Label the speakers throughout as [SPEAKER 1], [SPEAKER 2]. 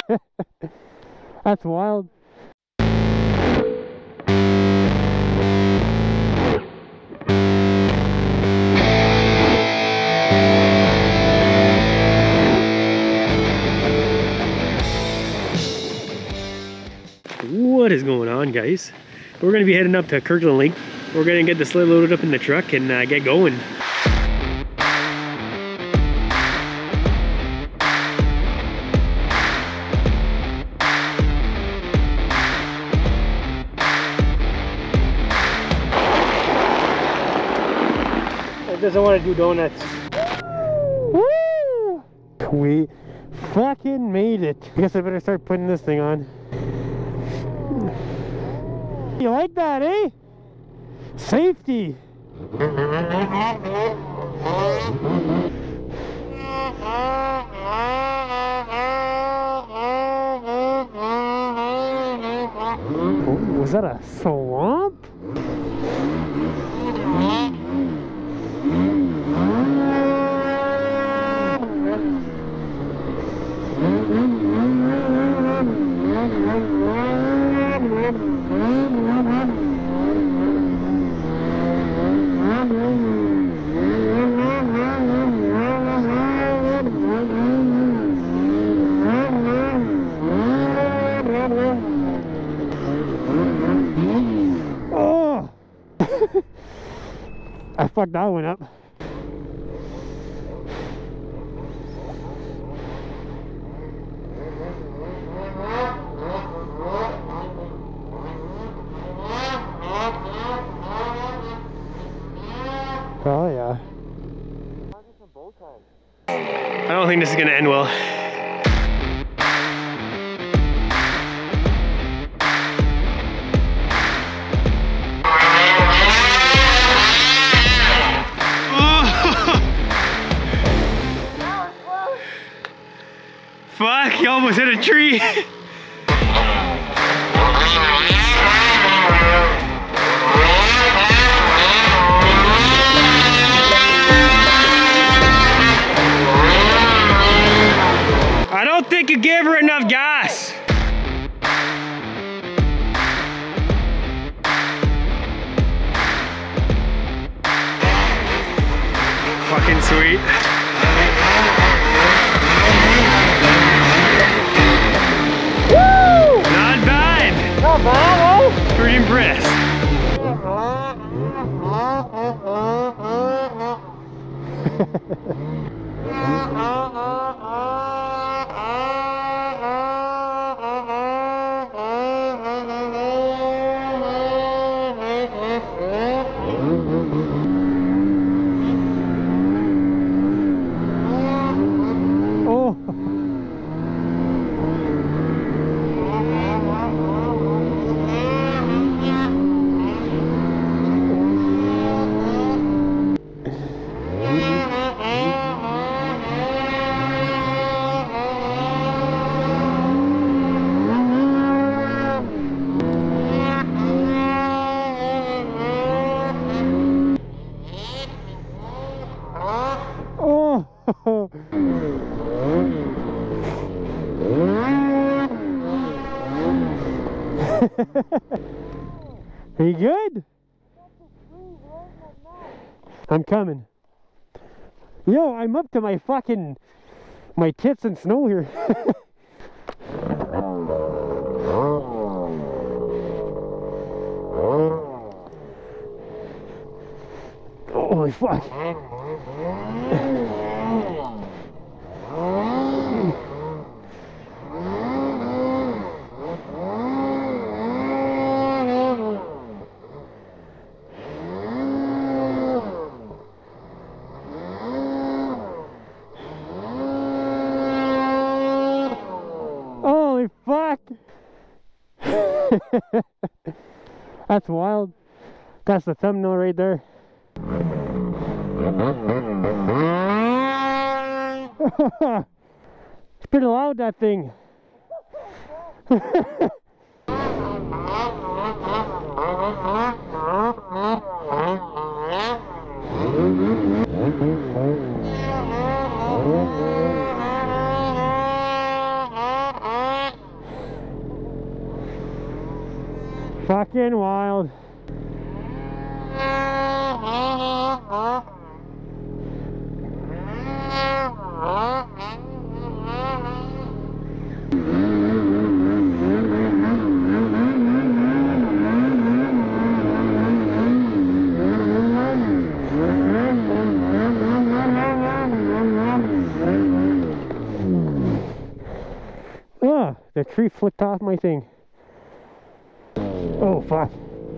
[SPEAKER 1] That's wild. What is going on, guys? We're going to be heading up to Kirkland Lake. We're going to get the sled loaded up in the truck and get going. It doesn't want to do donuts. Woo! We fucking made it. I guess I better start putting this thing on. You like that, eh? Safety. Was that a swamp? Oh! I fucked that one up. Oh yeah. I don't think this is gonna end well. Fuck, you almost hit a tree. I don't think you gave her enough gas. Fucking sweet. Woo! Not bad. Not bad, eh? Pretty impressed. Are you good? I'm coming. Yo, I'm up to my fucking, my tits in snow here. Holy fuck. Holy fuck. That's wild. That's the thumbnail right there. It's pretty loud, that thing. Fucking wild. Oh, the tree flipped off my thing. Oh, fuck.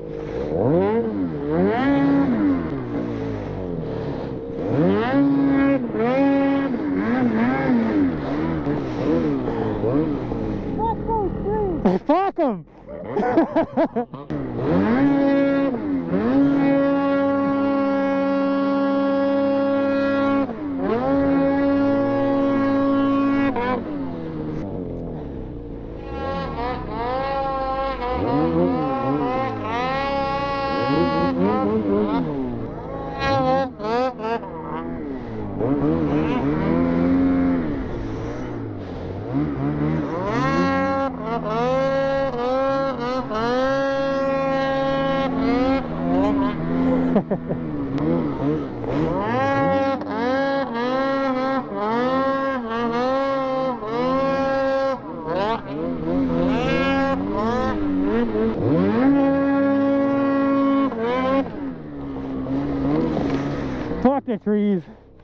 [SPEAKER 1] Fuck him! Fuck the trees.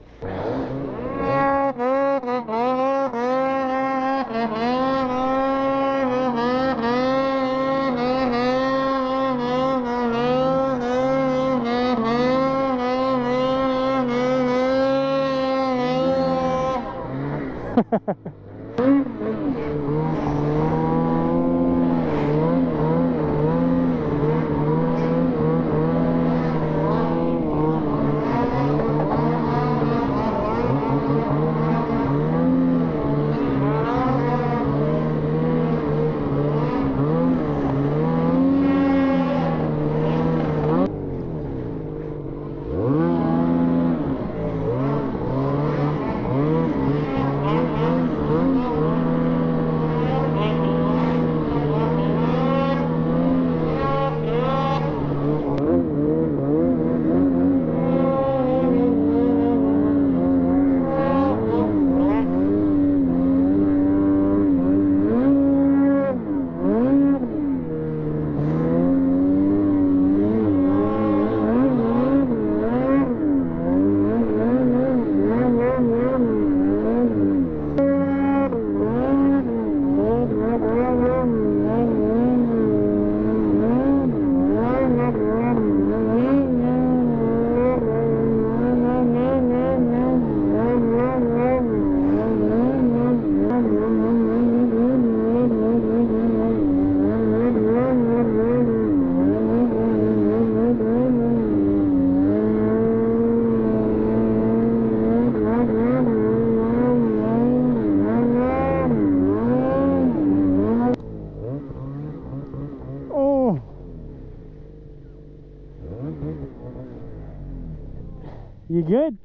[SPEAKER 1] You good?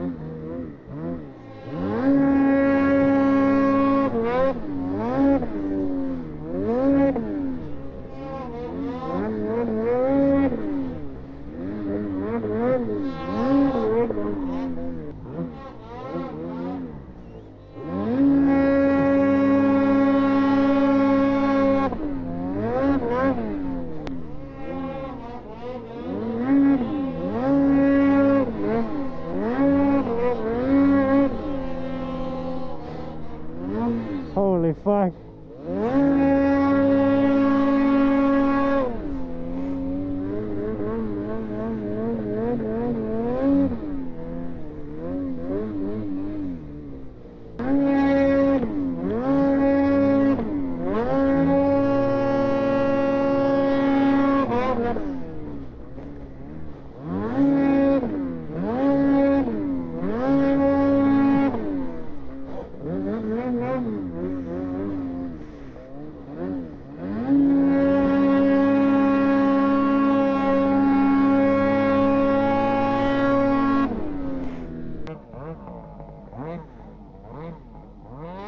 [SPEAKER 1] Holy fuck.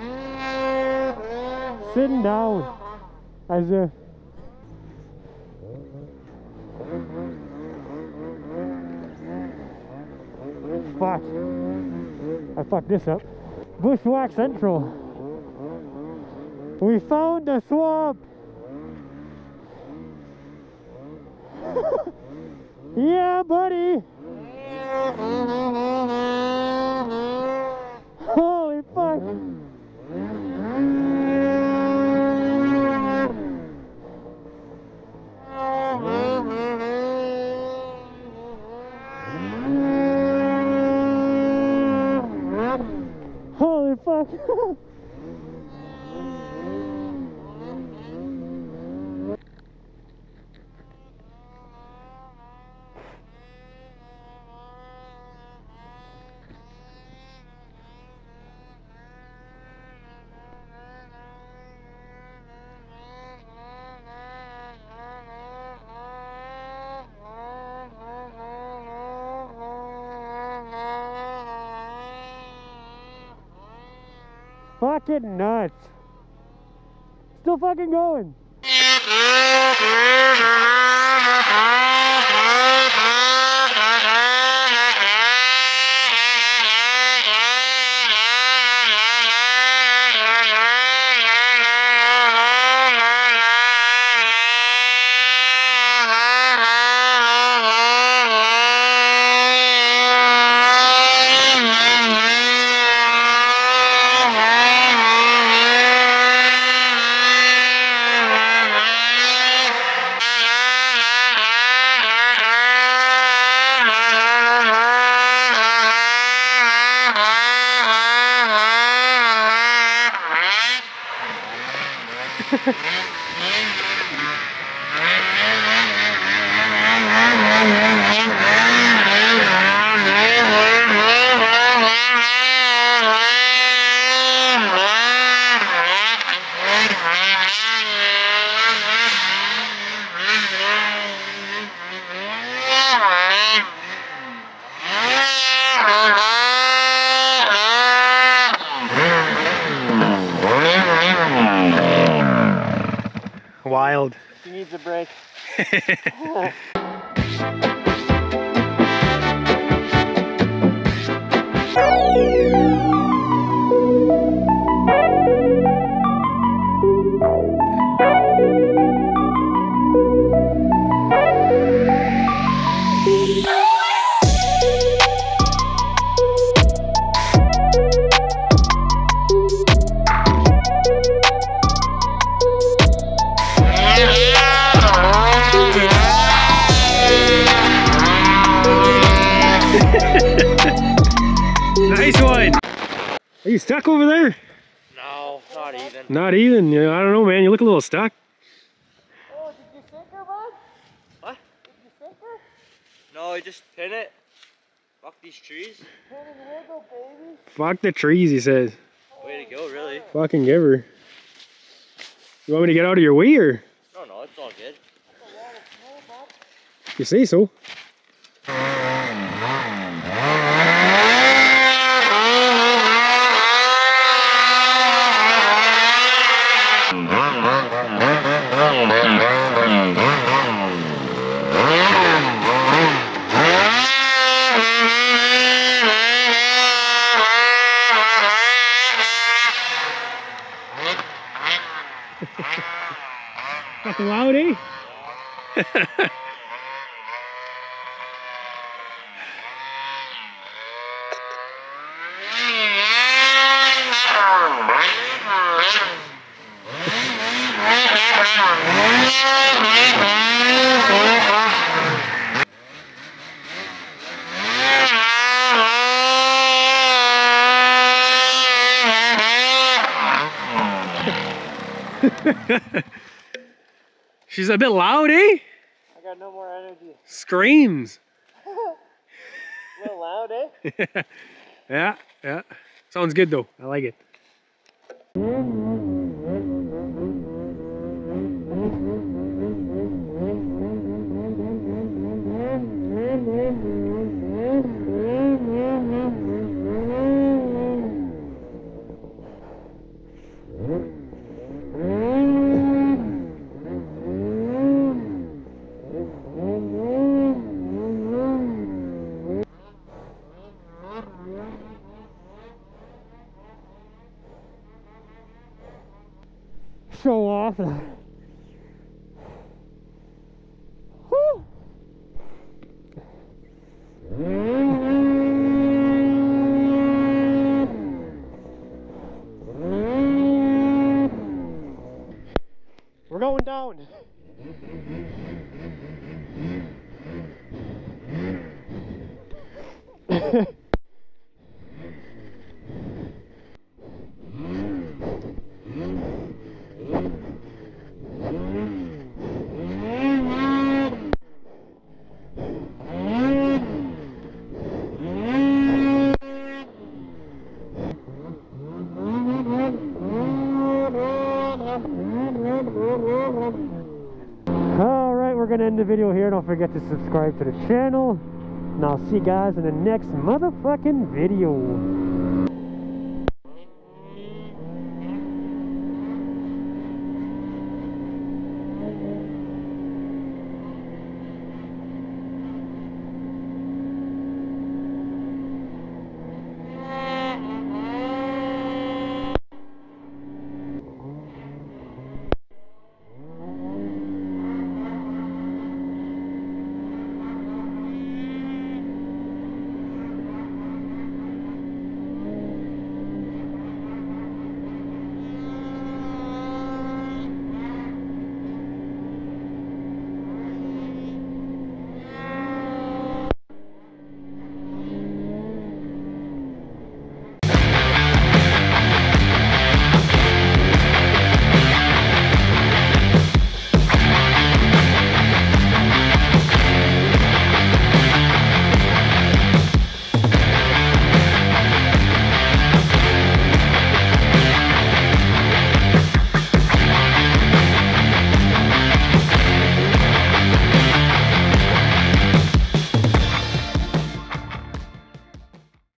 [SPEAKER 1] Sitting down as if fuck. I fucked this up. Bushwhack Central. We found the swamp. Yeah, buddy. Holy fuck. Holy fuck. Fucking nuts. Still fucking going. Wild.
[SPEAKER 2] He needs a break.
[SPEAKER 1] Nice one. Are you stuck over there?
[SPEAKER 2] No, not even.
[SPEAKER 1] Not even. You know, I don't know, man. You look a little stuck.
[SPEAKER 2] Oh, did you sink her, bud? What? Did you sink her? No, I just pin it. Fuck these trees. Pin and wiggle, baby.
[SPEAKER 1] Fuck the trees, he says.
[SPEAKER 2] Way to go, really.
[SPEAKER 1] Fucking give her. You want me to get out of your way, or?
[SPEAKER 2] No, it's all good.
[SPEAKER 1] You say so. Fucking loud, eh? She's a bit loud, eh?
[SPEAKER 2] I got no more energy.
[SPEAKER 1] Screams.
[SPEAKER 2] A little loud, eh?
[SPEAKER 1] Yeah. Sounds good though. I like it. show off. Whew. We're going down. Alright, we're gonna end the video here. Don't forget to subscribe to the channel. And I'll see you guys in the next motherfucking video.